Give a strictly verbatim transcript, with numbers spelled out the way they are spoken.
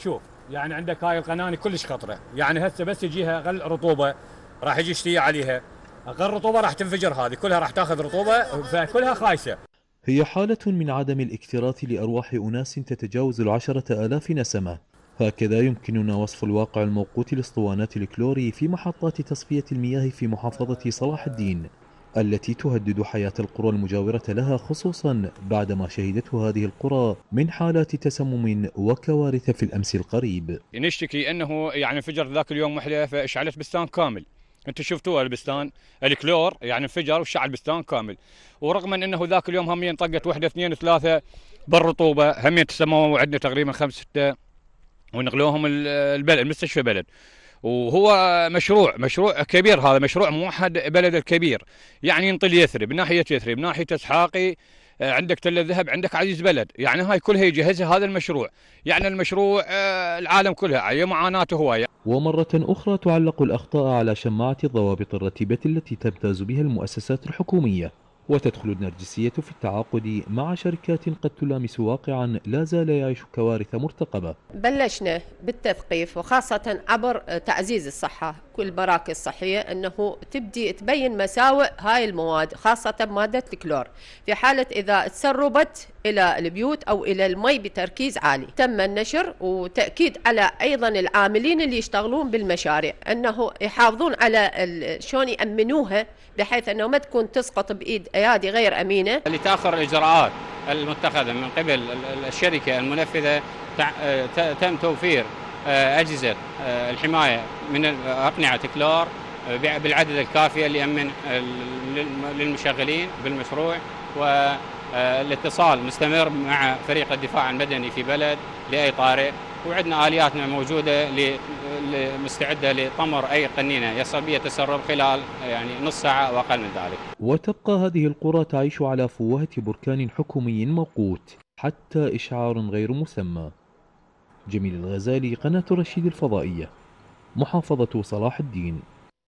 شوف يعني عندك هاي القناني كلش خطره، يعني هسه بس يجيها اقل رطوبه راح يجي شتي عليها، اقل رطوبه راح تنفجر، هذه كلها راح تاخذ رطوبه فكلها خايسه. هي حالة من عدم الاكتراث لأرواح أناس تتجاوز العشرة آلاف نسمة. هكذا يمكننا وصف الواقع الموقوت لاسطوانات الكلوري في محطات تصفية المياه في محافظة صلاح الدين، التي تهدد حياة القرى المجاورة لها، خصوصا بعدما شهدته هذه القرى من حالات تسمم وكوارث في الأمس القريب. نشتكي انه يعني انفجر ذاك اليوم وحده فاشعلت بستان كامل، انتم شفتوها البستان الكلور يعني انفجر وشعل البستان كامل، ورغم انه ذاك اليوم همين طقت وحده اثنين ثلاثه بالرطوبه همين تسمموا، وعندنا تقريبا خمس سته ونقلوهم البلد المستشفى بلد. وهو مشروع مشروع كبير، هذا مشروع موحد بلد الكبير، يعني ينطي يثرب ناحيه يثرب ناحيه اسحاقي، عندك تل الذهب، عندك عزيز بلد، يعني هاي كلها يجهزها هذا المشروع، يعني المشروع العالم كلها هي معاناته هوايه. ومرة أخرى تعلق الأخطاء على شماعة الضوابط الرتيبة التي تمتاز بها المؤسسات الحكومية، وتدخل النرجسية في التعاقد مع شركات قد تلامس واقعا لا زال يعيش كوارث مرتقبة. بلشنا بالتثقيف وخاصة عبر تعزيز الصحة، كل مراكز الصحية أنه تبدي تبين مساوئ هاي المواد، خاصة مادة الكلور في حالة إذا تسربت إلى البيوت أو إلى المي بتركيز عالي. تم النشر وتأكيد على أيضا العاملين اللي يشتغلون بالمشاريع أنه يحافظون على شلون يأمنوها بحيث أنه ما تكون تسقط بإيد أيادي غير أمينة. لتأخر الإجراءات المتخذة من قبل الشركة المنفذة تم توفير أجهزة الحماية من أقنعة كلور بالعدد الكافي اللي يأمن للمشغلين بالمشروع، والاتصال مستمر مع فريق الدفاع المدني في بلد لأي طارئ، وعندنا آلياتنا موجودة مستعدة لطمر أي قنينة يصل بها تسرب خلال يعني نص ساعة وأقل من ذلك. وتبقى هذه القرى تعيش على فوهة بركان حكومي موقوت حتى إشعار غير مسمى. جميل الغزالي، قناة رشيد الفضائية، محافظة صلاح الدين.